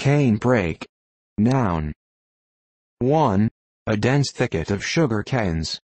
Cane brake. Noun. 1. A dense thicket of sugar canes.